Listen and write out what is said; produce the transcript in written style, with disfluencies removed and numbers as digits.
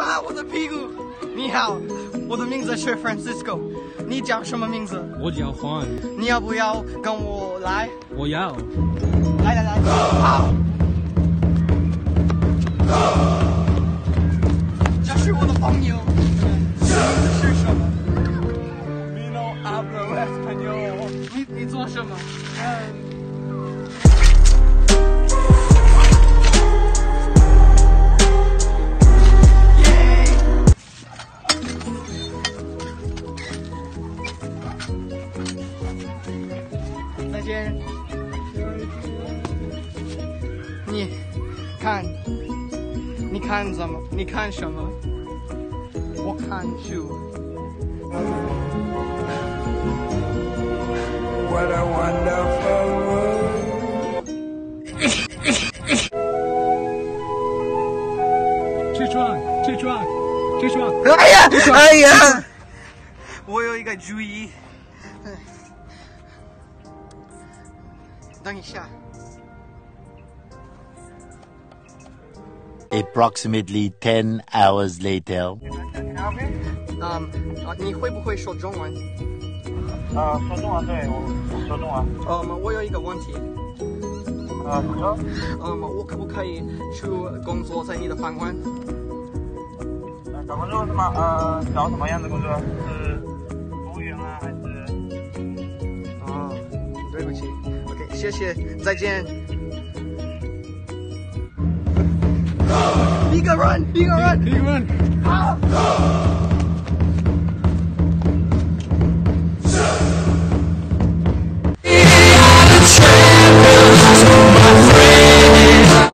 啊，我的屁股！你好，我的名字是 Francisco， 你叫什么名字？ 我叫黄。 你要不要跟我来？ 我要。 来，好。这是我的朋友，名字是什么 No hablo español。 你做什么？再见。你看什么？你看什么？我看书。 What a wonderful world. 起床！ 哎呀！我有一个主意。等一下。 Approximately 10 hours later. 你会不会说中文？ 说中文，对，我说中文。 我有一个问题。 什么说？ 我可不可以去工作在你的饭馆？ 找工作是吗？找什么样的工作？是服务员啊，还是？ 对不起。OK， 谢谢，再见。一个人。 好。